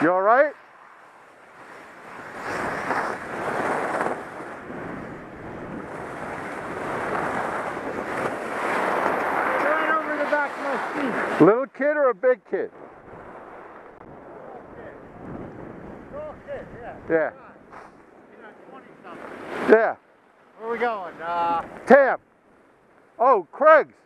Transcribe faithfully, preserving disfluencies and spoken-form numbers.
You all right? Right over the back of my seat. Little kid or a big kid? Little kid, yeah. Yeah. You know, twenty something. Yeah. Where are we going? Uh, Tam. Oh, Craig's.